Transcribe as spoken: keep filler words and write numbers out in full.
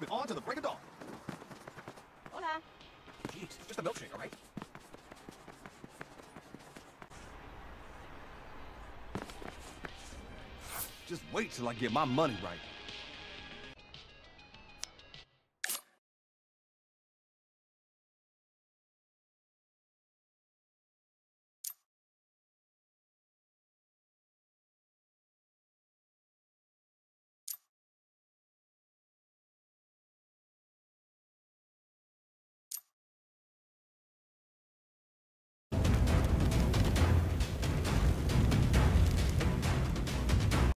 keep it on till the break of dawn. Hola. Jeez, just a milkshake, all right? Just wait till I get my money right.